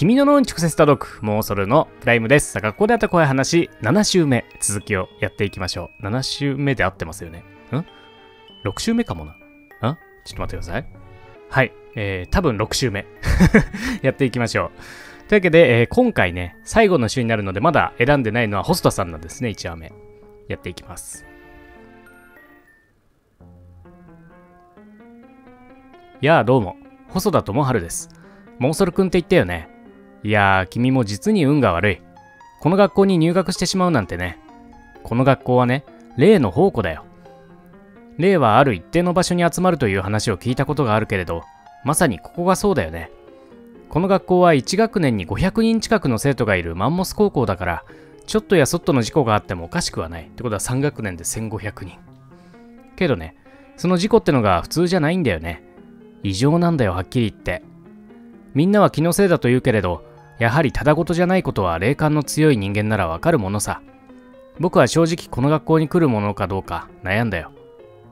君の脳に直接届くモーソルのプライムです。学校であった怖い話7週目、続きをやっていきましょう。7週目で合ってますよね。6週目かもな。ちょっと待ってください。はい、多分6週目やっていきましょう。というわけで、今回ね、最後の週になるので、まだ選んでないのはホストさんなんですね。1話目やっていきます。やあ、どうも、細田智春です。モーソルくんって言ったよね。いやー、君も実に運が悪い。この学校に入学してしまうなんてね。この学校はね、霊の宝庫だよ。霊はある一定の場所に集まるという話を聞いたことがあるけれど、まさにここがそうだよね。この学校は1学年に500人近くの生徒がいるマンモス高校だから、ちょっとやそっとの事故があってもおかしくはない。ってことは3学年で1500人。けどね、その事故ってのが普通じゃないんだよね。異常なんだよ、はっきり言って。みんなは気のせいだと言うけれど、やはりただごとじゃないことは霊感の強い人間ならわかるものさ。僕は正直この学校に来るものかどうか悩んだよ。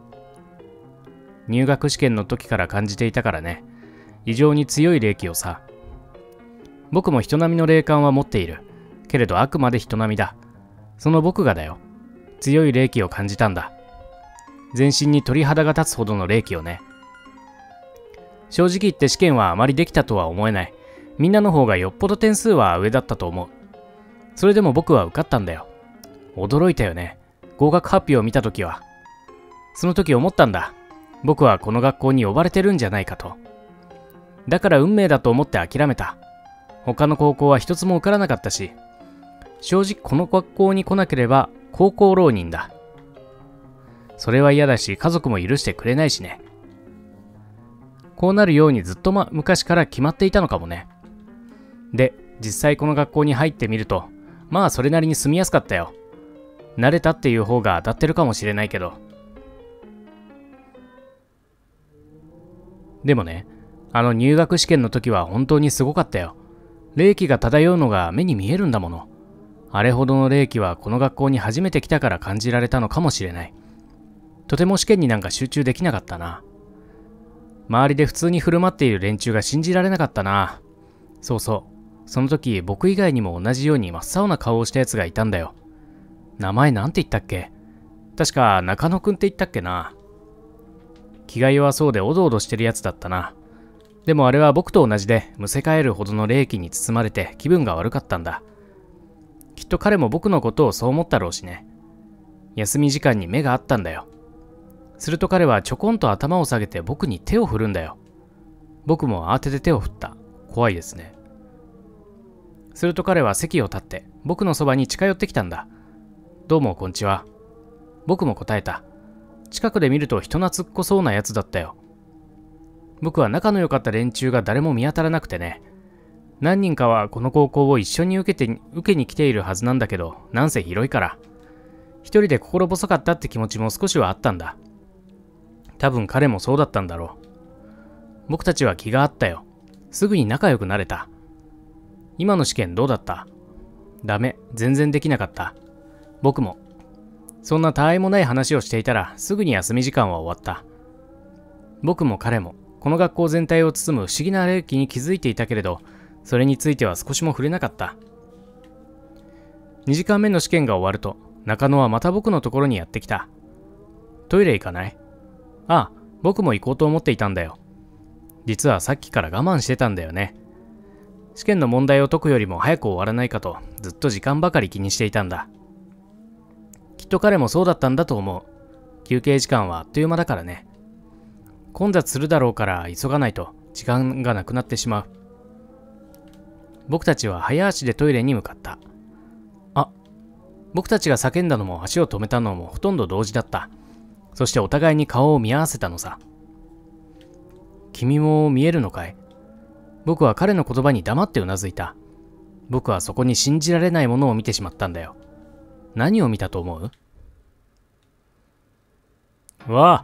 入学試験の時から感じていたからね。異常に強い霊気をさ。僕も人並みの霊感は持っている。けれどあくまで人並みだ。その僕がだよ。強い霊気を感じたんだ。全身に鳥肌が立つほどの霊気をね。正直言って試験はあまりできたとは思えない。みんなの方がよっぽど点数は上だったと思う。それでも僕は受かったんだよ。驚いたよね。合格発表を見たときは。その時思ったんだ。僕はこの学校に呼ばれてるんじゃないかと。だから運命だと思って諦めた。他の高校は一つも受からなかったし、正直この学校に来なければ高校浪人だ。それは嫌だし、家族も許してくれないしね。こうなるようにずっと昔から決まっていたのかもね。で、実際この学校に入ってみると、まあそれなりに住みやすかったよ。慣れたっていう方が当たってるかもしれないけど。でもね、あの入学試験の時は本当にすごかったよ。霊気が漂うのが目に見えるんだもの。あれほどの霊気はこの学校に初めて来たから感じられたのかもしれない。とても試験になんか集中できなかったな。周りで普通に振る舞っている連中が信じられなかったな。そうそう。その時僕以外にも同じように真っ青な顔をしたやつがいたんだよ。名前なんて言ったっけ？確か中野くんって言ったっけな。気が弱そうでおどおどしてるやつだったな。でもあれは僕と同じでむせ返るほどの霊気に包まれて気分が悪かったんだ。きっと彼も僕のことをそう思ったろうしね。休み時間に目があったんだよ。すると彼はちょこんと頭を下げて僕に手を振るんだよ。僕も慌てて手を振った。怖いですね。すると彼は席を立って僕のそばに近寄ってきたんだ。どうもこんちは。僕も答えた。近くで見ると人懐っこそうなやつだったよ。僕は仲の良かった連中が誰も見当たらなくてね。何人かはこの高校を一緒に受けに来ているはずなんだけど、なんせ広いから。一人で心細かったって気持ちも少しはあったんだ。多分彼もそうだったんだろう。僕たちは気が合ったよ。すぐに仲良くなれた。今の試験どうだった？ダメ、全然できなかった。僕も。そんなたわいもない話をしていたらすぐに休み時間は終わった。僕も彼もこの学校全体を包む不思議な霊気に気づいていたけれど、それについては少しも触れなかった。2時間目の試験が終わると、中野はまた僕のところにやってきた。トイレ行かない？ああ、僕も行こうと思っていたんだよ。実はさっきから我慢してたんだよね。試験の問題を解くよりも早く終わらないかと、ずっと時間ばかり気にしていたんだ。きっと彼もそうだったんだと思う。休憩時間はあっという間だからね。混雑するだろうから急がないと時間がなくなってしまう。僕たちは早足でトイレに向かった。僕たちが叫んだのも足を止めたのもほとんど同時だった。そしてお互いに顔を見合わせたのさ。君も見えるのかい？僕は彼の言葉に黙ってうなずいた。僕はそこに信じられないものを見てしまったんだよ。何を見たと思う？わあ！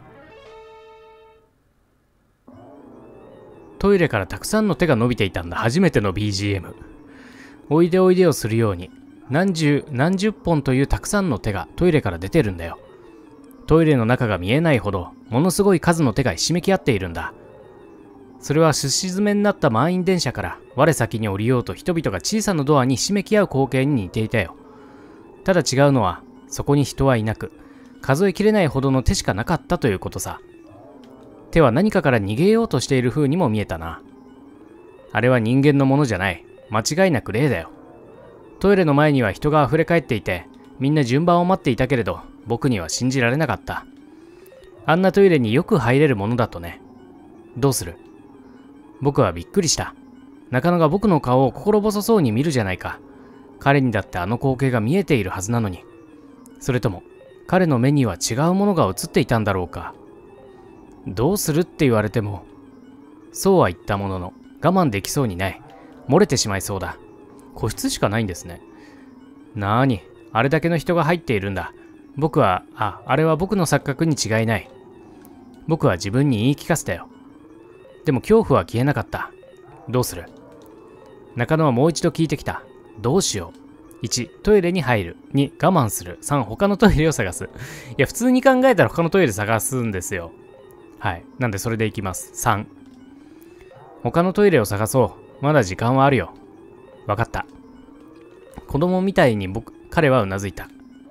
トイレからたくさんの手が伸びていたんだ。初めての BGM。おいでおいでをするように、何十本というたくさんの手がトイレから出てるんだよ。トイレの中が見えないほど、ものすごい数の手がひしめき合っているんだ。 それはすし詰めになった満員電車から我先に降りようと人々が小さなドアにひしめき合う光景に似ていたよ。ただ違うのは、そこに人はいなく、数えきれないほどの手しかなかったということさ。手は何かから逃げようとしている風にも見えたな。あれは人間のものじゃない。間違いなく霊だよ。トイレの前には人が溢れ返っていて、みんな順番を待っていたけれど、僕には信じられなかった。あんなトイレによく入れるものだとね。どうする？僕はびっくりした。中野が僕の顔を心細そうに見るじゃないか。彼にだってあの光景が見えているはずなのに。それとも、彼の目には違うものが映っていたんだろうか。どうするって言われても、そうは言ったものの、我慢できそうにない。漏れてしまいそうだ。個室しかないんですね。なーに、あれだけの人が入っているんだ。あれは僕の錯覚に違いない。僕は自分に言い聞かせたよ。でも恐怖は消えなかった。どうする？中野はもう一度聞いてきた。どうしよう。1、トイレに入る。2、我慢する。3、他のトイレを探す。いや、普通に考えたら他のトイレ探すんですよ。はい。なんでそれでいきます。3、他のトイレを探そう。まだ時間はあるよ。わかった。子供みたいに彼はうなずいた。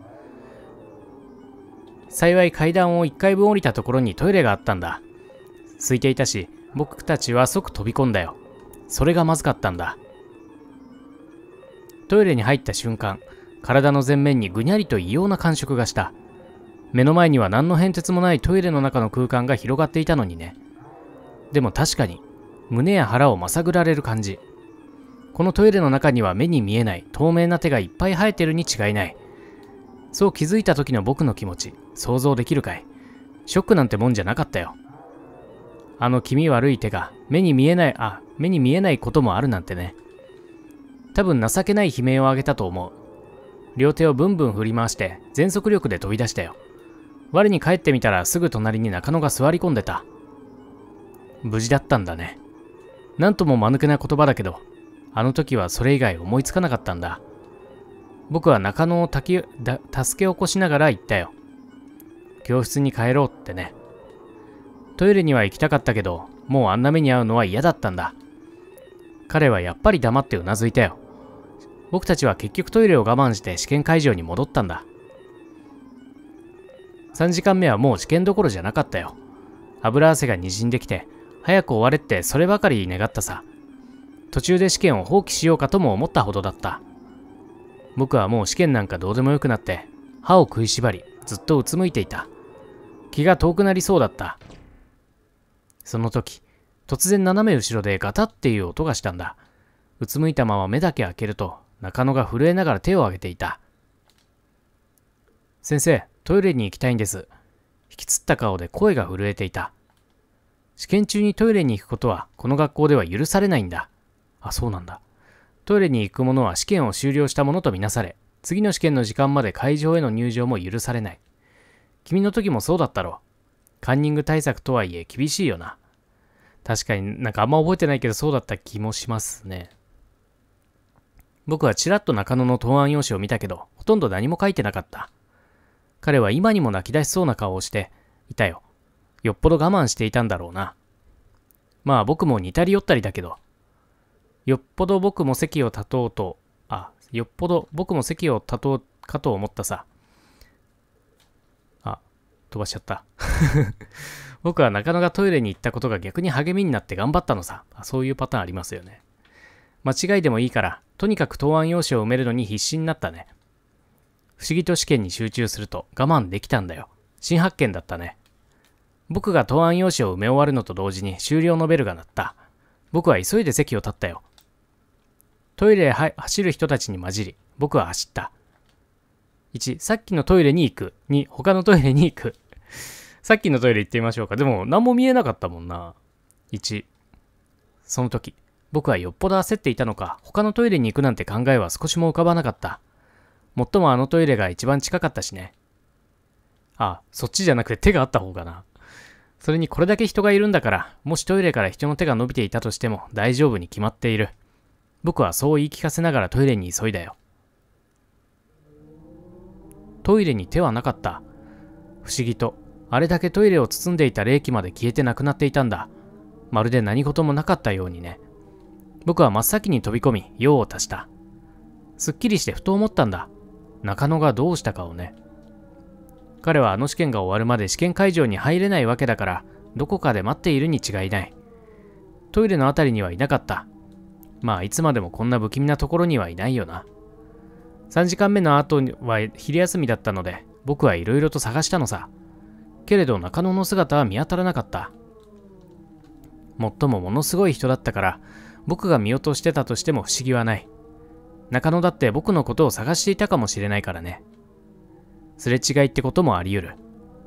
幸い階段を1階分降りたところにトイレがあったんだ。空いていたし、僕たちは即飛び込んだよ。それがまずかったんだ。トイレに入った瞬間、体の前面にぐにゃりと異様な感触がした。目の前には何の変哲もないトイレの中の空間が広がっていたのにね。でも確かに、胸や腹をまさぐられる感じ。このトイレの中には目に見えない透明な手がいっぱい生えてるに違いない。そう気づいた時の僕の気持ち、想像できるかい？ショックなんてもんじゃなかったよ。あの気味悪い手が目に見えないこともあるなんてね。多分情けない悲鳴を上げたと思う。両手をブンブン振り回して全速力で飛び出したよ。我に帰ってみたらすぐ隣に中野が座り込んでた。無事だったんだね。なんとも間抜けな言葉だけど、あの時はそれ以外思いつかなかったんだ。僕は中野を助け起こしながら言ったよ。教室に帰ろうってね。トイレには行きたかったけど、もうあんな目に遭うのは嫌だったんだ。彼はやっぱり黙ってうなずいたよ。僕たちは結局トイレを我慢して試験会場に戻ったんだ。3時間目はもう試験どころじゃなかったよ。油汗がにじんできて、早く終われってそればかり願ったさ。途中で試験を放棄しようかとも思ったほどだった。僕はもう試験なんかどうでもよくなって、歯を食いしばり、ずっとうつむいていた。気が遠くなりそうだった。その時、突然斜め後ろでガタっていう音がしたんだ。うつむいたまま目だけ開けると、中野が震えながら手を挙げていた。先生、トイレに行きたいんです。引きつった顔で声が震えていた。試験中にトイレに行くことはこの学校では許されないんだ。あ、そうなんだ。トイレに行く者は試験を終了したものとみなされ、次の試験の時間まで会場への入場も許されない。君の時もそうだったろう。カンニング対策とはいえ厳しいよな。確かになんかあんま覚えてないけどそうだった気もしますね。僕はちらっと中野の答案用紙を見たけど、ほとんど何も書いてなかった。彼は今にも泣き出しそうな顔をしていたよ。よっぽど我慢していたんだろうな。まあ僕も似たり寄ったりだけど、よっぽど僕も席を立とうかと思ったさ。飛ばしちゃった。僕は中野がトイレに行ったことが逆に励みになって頑張ったのさ。そういうパターンありますよね。間違いでもいいから、とにかく答案用紙を埋めるのに必死になったね。不思議と試験に集中すると我慢できたんだよ。新発見だったね。僕が答案用紙を埋め終わるのと同時に終了のベルが鳴った。僕は急いで席を立ったよ。トイレへ走る人たちに混じり、僕は走った。1、さっきのトイレに行く。2、他のトイレに行く。さっきのトイレ行ってみましょうか。でも何も見えなかったもんな。1、その時、僕はよっぽど焦っていたのか、他のトイレに行くなんて考えは少しも浮かばなかった。もっともあのトイレが一番近かったしね。そっちじゃなくて手があった方かな。それにこれだけ人がいるんだから、もしトイレから人の手が伸びていたとしても大丈夫に決まっている。僕はそう言い聞かせながらトイレに急いだよ。トイレに手はなかった。不思議と、あれだけトイレを包んでいた冷気まで消えてなくなっていたんだ。 まるで何事もなかったようにね。僕は真っ先に飛び込み、用を足した。すっきりしてふと思ったんだ。中野がどうしたかをね。彼はあの試験が終わるまで試験会場に入れないわけだから、どこかで待っているに違いない。トイレのあたりにはいなかった。まあいつまでもこんな不気味なところにはいないよな。3時間目の後は昼休みだったので、僕はいろいろと探したのさ。けれど中野の姿は見当たらなかった。もっともものすごい人だったから、僕が見落としてたとしても不思議はない。中野だって僕のことを探していたかもしれないからね。すれ違いってこともあり得る。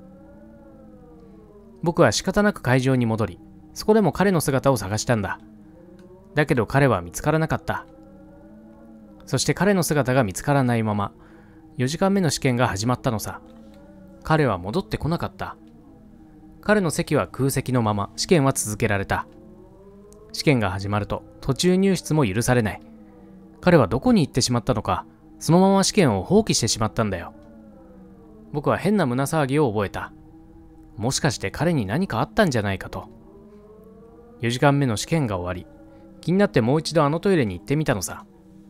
僕は仕方なく会場に戻り、そこでも彼の姿を探したんだ。だけど彼は見つからなかった。そして彼の姿が見つからないまま、4時間目の試験が始まったのさ。彼は戻ってこなかった。彼の席は空席のまま試験は続けられた。試験が始まると途中入室も許されない。彼はどこに行ってしまったのか、そのまま試験を放棄してしまったんだよ。僕は変な胸騒ぎを覚えた。もしかして彼に何かあったんじゃないかと。4時間目の試験が終わり、気になってもう一度あのトイレに行ってみたのさ。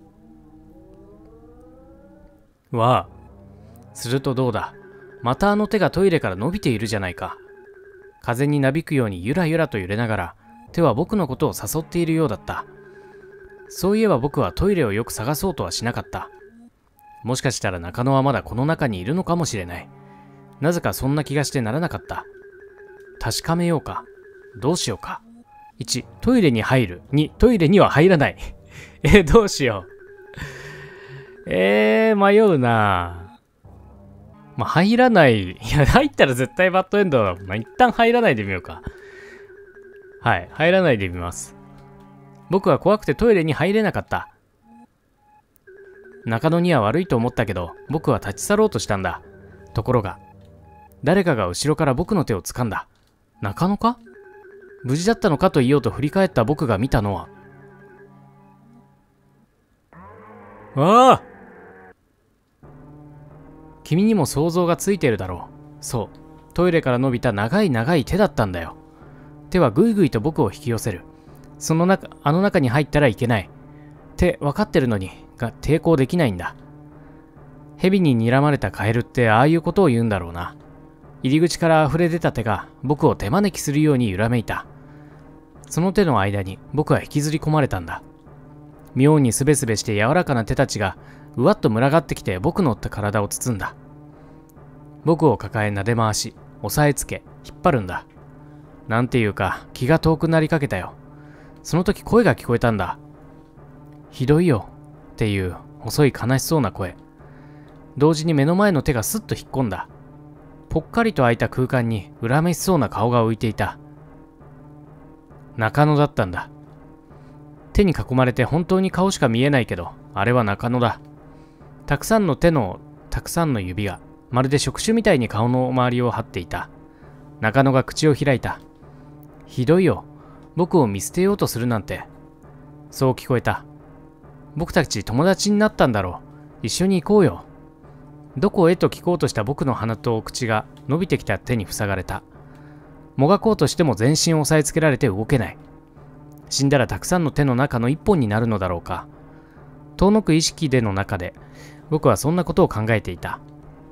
わあ。するとどうだ。またあの手がトイレから伸びているじゃないか。風になびくようにゆらゆらと揺れながら、手は僕のことを誘っているようだった。そういえば僕はトイレをよく探そうとはしなかった。もしかしたら中野はまだこの中にいるのかもしれない。なぜかそんな気がしてならなかった。確かめようか。どうしようか。1、トイレに入る。2、トイレには入らない。どうしよう。迷うな。まあ、入らない。いや、入ったら絶対バッドエンドだ。まあ、一旦入らないでみようか。はい、入らないでみます。僕は怖くてトイレに入れなかった。中野には悪いと思ったけど、僕は立ち去ろうとしたんだ。ところが、誰かが後ろから僕の手を掴んだ。中野か？無事だったのかと言おうと振り返った僕が見たのは、ああ！君にも想像がついているだろう。そう、トイレから伸びた長い長い手だったんだよ。手はぐいぐいと僕を引き寄せる。あの中に入ったらいけない。って分かってるのに、が抵抗できないんだ。蛇に睨まれたカエルってああいうことを言うんだろうな。入り口から溢れ出た手が僕を手招きするように揺らめいた。その手の間に僕は引きずり込まれたんだ。妙にすべすべして柔らかな手たちがうわっと群がってきて僕の体を包んだ。僕を抱え撫で回し、押さえつけ、引っ張るんだ。なんていうか気が遠くなりかけたよ。その時声が聞こえたんだ。ひどいよっていう細い悲しそうな声。同時に目の前の手がスッと引っ込んだ。ぽっかりと開いた空間に恨めしそうな顔が浮いていた。中野だったんだ。手に囲まれて本当に顔しか見えないけど、あれは中野だ。たくさんの手のたくさんの指がまるで触手みたいに顔の周りを張っていた。中野が口を開いた。ひどいよ。僕を見捨てようとするなんて。そう聞こえた。僕たち友達になったんだろう。一緒に行こうよ。どこへと聞こうとした僕の鼻と口が伸びてきた手に塞がれた。もがこうとしても全身を押さえつけられて動けない。死んだらたくさんの手の中の一本になるのだろうか。遠のく意識での中で僕はそんなことを考えていた。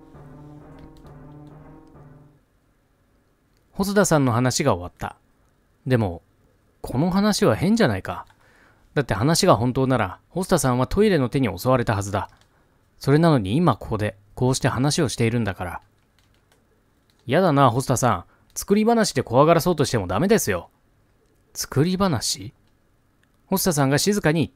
細田さんの話が終わった。でもこの話は変じゃないか。だって話が本当なら細田さんはトイレの手に襲われたはずだ。それなのに今ここでこうして話をしているんだから。やだな細田さん。作り話で怖がらそうとしてもダメですよ。作り話？細田さんが静かに言った。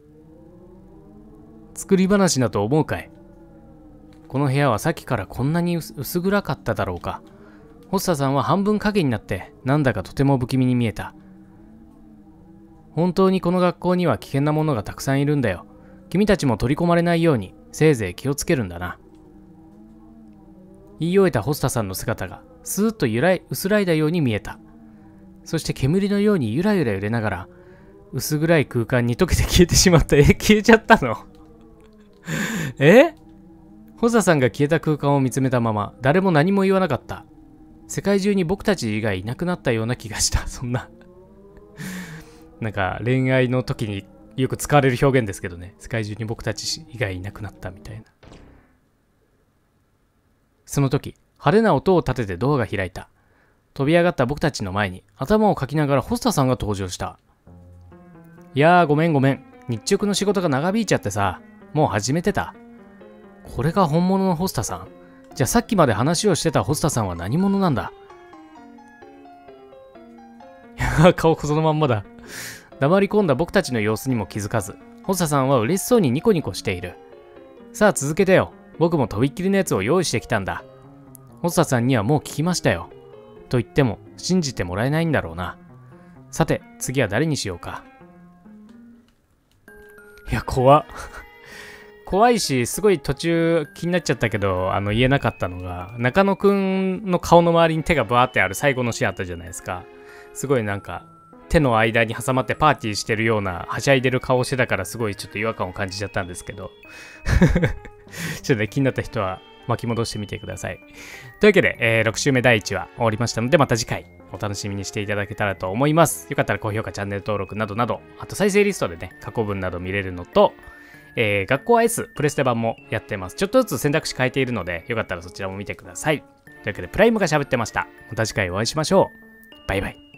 作り話だと思うかい？この部屋はさっきからこんなに薄暗かっただろうか。細田さんは半分影になってなんだかとても不気味に見えた。本当にこの学校には危険なものがたくさんいるんだよ。君たちも取り込まれないようにせいぜい気をつけるんだな。言い終えた細田さんの姿がスーッと薄らいだように見えた。そして煙のようにゆらゆら揺れながら薄暗い空間に溶けて消えてしまった。消えちゃったの？細田さんが消えた空間を見つめたまま誰も何も言わなかった。世界中に僕たち以外いなくなったような気がした。そんななんか恋愛の時によく使われる表現ですけどね。世界中に僕たち以外いなくなったみたいな。その時、派手な音を立ててドアが開いた。飛び上がった僕たちの前に頭をかきながらホスタさんが登場した。いやー、ごめんごめん。日直の仕事が長引いちゃってさ、もう始めてた。これが本物のホスタさん。じゃあさっきまで話をしてたホスタさんは何者なんだ。いや、顔そのまんまだ。黙り込んだ僕たちの様子にも気づかず、ホスタさんは嬉しそうにニコニコしている。さあ続けてよ。僕もとびっきりのやつを用意してきたんだ。ホスタさんにはもう聞きましたよ。と言っても信じてもらえないんだろうな。さて、次は誰にしようか。いや、怖いし、すごい途中気になっちゃったけど、言えなかったのが、中野くんの顔の周りに手がバーってある最後のシーンあったじゃないですか。すごいなんか、手の間に挟まってパーティーしてるような、はしゃいでる顔してたから、すごいちょっと違和感を感じちゃったんですけど。ちょっとね、気になった人は巻き戻してみてください。というわけで、6週目第1話終わりましたので、また次回お楽しみにしていただけたらと思います。よかったら高評価、チャンネル登録などなど、あと再生リストでね、過去文など見れるのと、学校は S プレステ版もやってます。ちょっとずつ選択肢変えているので、よかったらそちらも見てください。というわけで、プライムが喋ってました。また次回お会いしましょう。バイバイ。